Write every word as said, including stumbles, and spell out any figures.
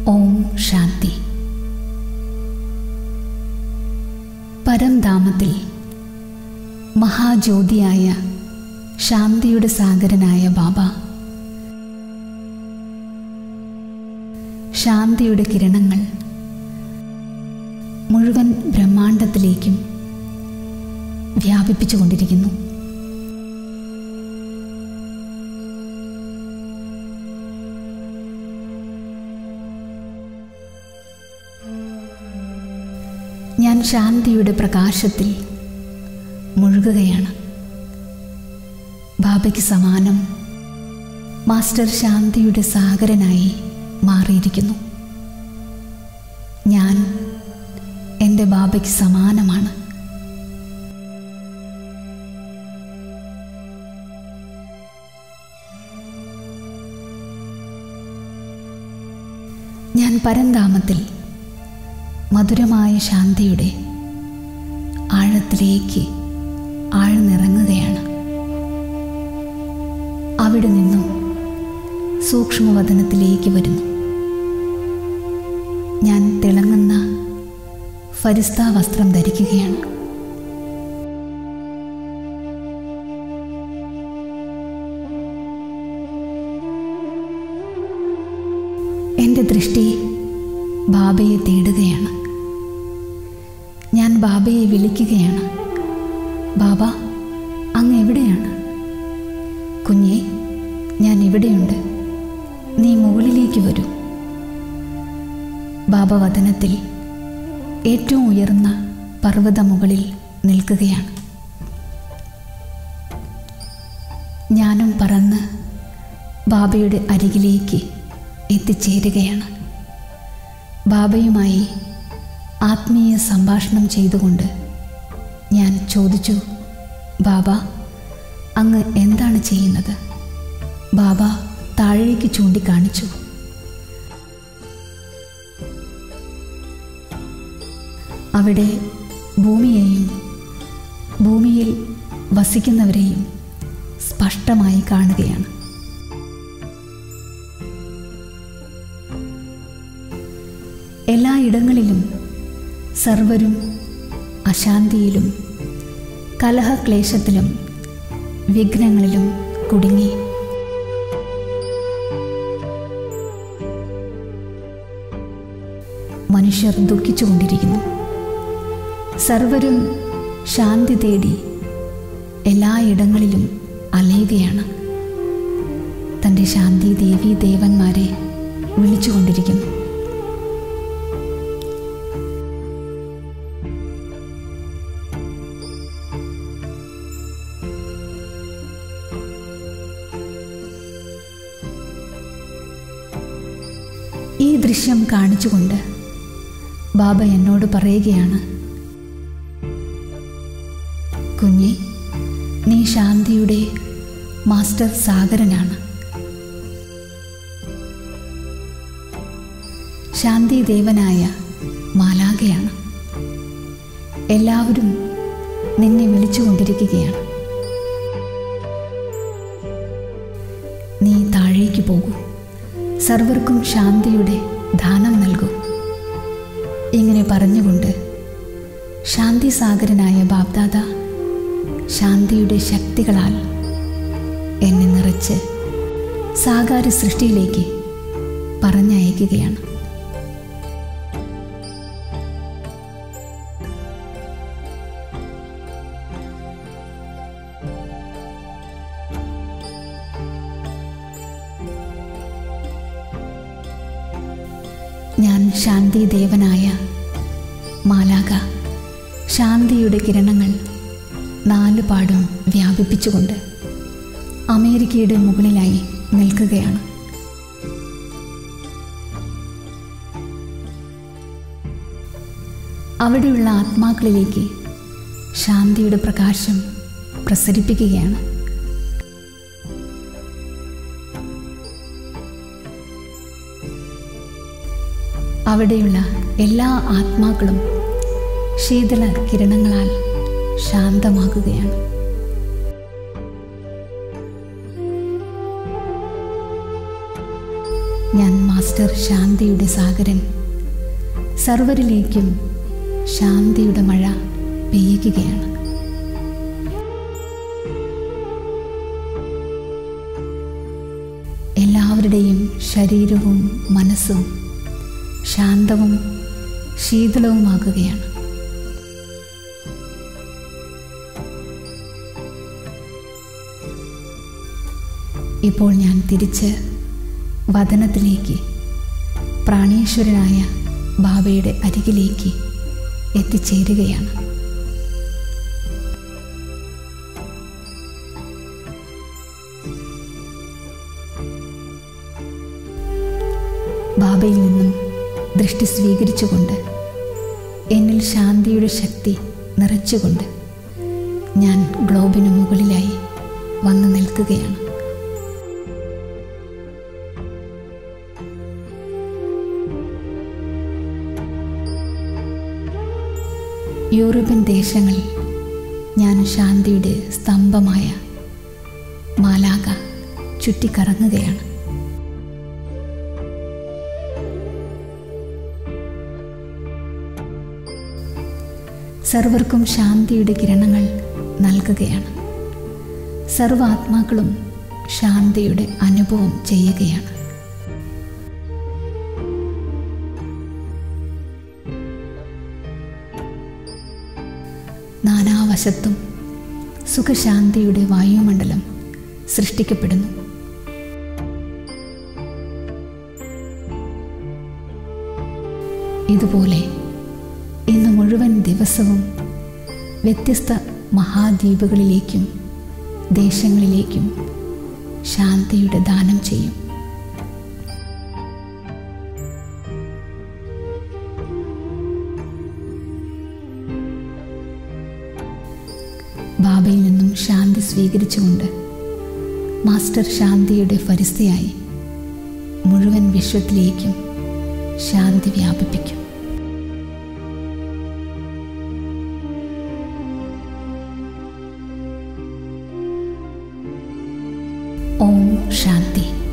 ഓം ശാന്തി. പരംധാമത്തിൽ മഹാജ്യോതിയായ ശാന്തിയുടെ സാഗരനായ ബാബ ശാന്തിയുടെ കിരണങ്ങൾ മുഴുവൻ ബ്രഹ്മാണ്ടത്തിലേക്കും വ്യാപിപ്പിച്ചുകൊണ്ടിരിക്കുന്നു. ഞാൻ ശാന്തിയുടെ പ്രകാശത്തിൽ മുഴുകുകയാണ്. ബാബയ്ക്ക് സമാനം മാസ്റ്റർ ശാന്തിയുടെ സാഗരനായി മാറിയിരിക്കുന്നു. ഞാൻ എൻ്റെ ബാബയ്ക്ക് സമാനമാണ്. ഞാൻ പരംധാമത്തിൽ മധുരമായ ശാന്തിയുടെ ആഴത്തിലേക്ക് ആഴ്ന്നിറങ്ങുകയാണ്. അവിടെ നിന്നും സൂക്ഷ്മവതനത്തിലേക്ക് വരുന്നു. ഞാൻ തിളങ്ങുന്ന ഫരിസ്ത വസ്ത്രം ധരിക്കുകയാണ്. എൻ്റെ ദൃഷ്ടി ബാബയെ തേടുകയാണ്. ഞാൻ ബാബയെ വിളിക്കുകയാണ്. ബാബ, അങ്ങ് എവിടെയാണ്? കുഞ്ഞേ, ഞാൻ ഇവിടെയുണ്ട്, നീ മുകളിലേക്ക് വരൂ. ബാബ വദനത്തിൽ ഏറ്റവും ഉയർന്ന പർവ്വത മുകളിൽ നിൽക്കുകയാണ്. ഞാനും പറന്ന് ബാബയുടെ അരികിലേക്ക് എത്തിച്ചേരുകയാണ്. ബാബയുമായി ആത്മീയ സംഭാഷണം ചെയ്തുകൊണ്ട് ഞാൻ ചോദിച്ചു, ബാബ, അങ്ങ് എന്താണ് ചെയ്യുന്നത്? ബാബ താഴേക്ക് ചൂണ്ടിക്കാണിച്ചു. അവിടെ ഭൂമിയെയും ഭൂമിയിൽ വസിക്കുന്നവരെയും സ്പഷ്ടമായി കാണുകയാണ്. എല്ലായിടങ്ങളിലും സർവരും അശാന്തിയിലും കലഹക്ലേശത്തിലും വിഘ്നങ്ങളിലും കുടുങ്ങി മനുഷ്യർ ദുഃഖിച്ചുകൊണ്ടിരിക്കുന്നു. സർവരും ശാന്തി തേടി എല്ലായിടങ്ങളിലും അലയുകയാണ്. തൻ്റെ ശാന്തി ദേവീ ദേവന്മാരെ വിളിച്ചുകൊണ്ടിരിക്കുന്നു. ഈ ദൃശ്യം കാണിച്ചുകൊണ്ട് ബാബ എന്നോട് പറയുകയാണ്, കുഞ്ഞെ, നീ ശാന്തിയുടെ മാസ്റ്റർ സാഗരനാണ്. ശാന്തി ദേവനായ മാലാഖയാണ്. എല്ലാവരും നിന്നെ വിളിച്ചുകൊണ്ടിരിക്കുകയാണ്. നീ താഴേക്ക് പോകൂ, സർവർക്കും ശാന്തിയുടെ ദാനം നൽകൂ. ഇങ്ങനെ പറഞ്ഞുകൊണ്ട് ശാന്തി സാഗരനായ ബാബ്ദാദ ശാന്തിയുടെ ശക്തികളാൽ എന്നെ നിറച്ച് സാകാര സൃഷ്ടിയിലേക്ക് പറഞ്ഞയക്കുകയാണ്. ഞാൻ ശാന്തി ദേവനായ മാലാഖ ശാന്തിയുടെ കിരണങ്ങൾ നാലുപാടും വ്യാപിപ്പിച്ചുകൊണ്ട് അമേരിക്കയുടെ മുകളിലായി നിൽക്കുകയാണ്. അവിടെയുള്ള ആത്മാക്കളിലേക്ക് ശാന്തിയുടെ പ്രകാശം പ്രസരിപ്പിക്കുകയാണ്. അവിടെയുള്ള എല്ലാ ആത്മാക്കളും ശീതള കിരണങ്ങളാൽ ശാന്തമാകുകയാണ്. ഞാൻ മാസ്റ്റർ ശാന്തിയുടെ സാഗരൻ. സർവരിലേക്കും ശാന്തിയുടെ മഴ പെയ്യുകയാണ്. എല്ലാവരുടെയും ശരീരവും മനസ്സും ശാന്തവും ശീതളവുമാകുകയാണ്. ഇപ്പോൾ ഞാൻ തിരിച്ച് വദനത്തിലേക്ക്, പ്രാണേശ്വരനായ ബാബയുടെ അരികിലേക്ക് എത്തിച്ചേരുകയാണ്. ബാബയിൽ നിന്നും ദൃഷ്ടി സ്വീകരിച്ചുകൊണ്ട്, എന്നിൽ ശാന്തിയുടെ ശക്തി നിറച്ചുകൊണ്ട് ഞാൻ ഗ്ലോബിന് മുകളിലായി വന്നു നിൽക്കുകയാണ്. യൂറോപ്യൻ ദേശങ്ങളിൽ ഞാൻ ശാന്തിയുടെ സ്തംഭമായ മാലാഖ ചുറ്റിക്കറങ്ങുകയാണ്. സർവർക്കും ശാന്തിയുടെ കിരണങ്ങൾ നൽകുകയാണ്. സർവ്വ ആത്മാക്കളും ശാന്തിയുടെ അനുഭവം ചെയ്യുകയാണ്. നാനാവശത്തും സുഖശാന്തിയുടെ വായുമണ്ഡലം സൃഷ്ടിക്കപ്പെടുന്നു. ഇതുപോലെ ഇന്ന് മുഴുവൻ ദിവസവും വ്യത്യസ്ത മഹാദ്വീപുകളിലേക്കും ദേശങ്ങളിലേക്കും ശാന്തിയുടെ ദാനം ചെയ്യും. ബാബയിൽ നിന്നും ശാന്തി സ്വീകരിച്ചുകൊണ്ട് മാസ്റ്റർ ശാന്തിയുടെ ഫരിസ്തയായി മുഴുവൻ വിശ്വത്തിലേക്കും ശാന്തി വ്യാപിപ്പിക്കും. ഓം ശാന്തി.